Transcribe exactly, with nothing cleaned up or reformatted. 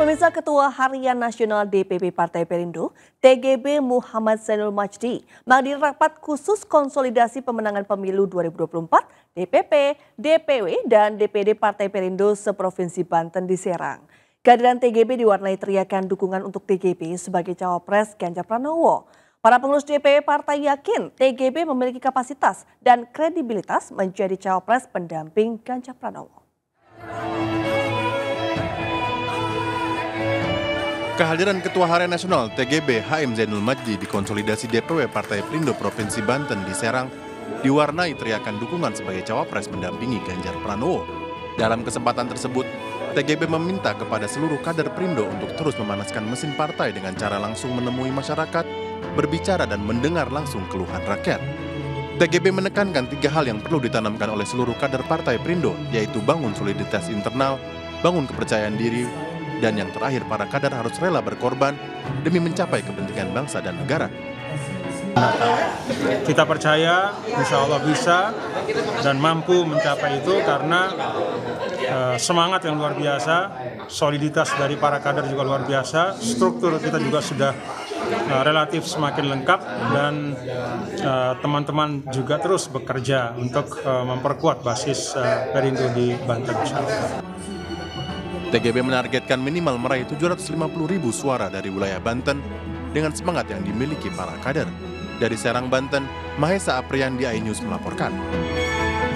Pemirsa, Ketua Harian Nasional D P P Partai Perindo, T G B Muhammad Zainul Majdi, menghadiri rapat khusus konsolidasi pemenangan pemilu dua ribu dua puluh empat D P P, D P W, dan D P D Partai Perindo seprovinsi Banten di Serang. Kehadiran T G B diwarnai teriakan dukungan untuk T G B sebagai cawapres Ganjar Pranowo. Para pengurus D P W partai yakin T G B memiliki kapasitas dan kredibilitas menjadi cawapres pendamping Ganjar Pranowo. Kehadiran Ketua Harian Nasional T G B H M Zainul Majdi di konsolidasi D P W Partai Perindo Provinsi Banten di Serang diwarnai teriakan dukungan sebagai cawapres mendampingi Ganjar Pranowo. Dalam kesempatan tersebut, T G B meminta kepada seluruh kader Perindo untuk terus memanaskan mesin partai dengan cara langsung menemui masyarakat, berbicara dan mendengar langsung keluhan rakyat. T G B menekankan tiga hal yang perlu ditanamkan oleh seluruh kader Partai Perindo, yaitu bangun soliditas internal, bangun kepercayaan diri, dan yang terakhir, para kader harus rela berkorban demi mencapai kepentingan bangsa dan negara. Kita percaya insya Allah bisa dan mampu mencapai itu karena uh, semangat yang luar biasa, soliditas dari para kader juga luar biasa, struktur kita juga sudah uh, relatif semakin lengkap dan teman-teman uh, juga terus bekerja untuk uh, memperkuat basis uh, Perindo di Banten. T G B menargetkan minimal meraih tujuh ratus lima puluh ribu suara dari wilayah Banten dengan semangat yang dimiliki para kader. Dari Serang, Banten, Mahesa Apriandi, iNews melaporkan.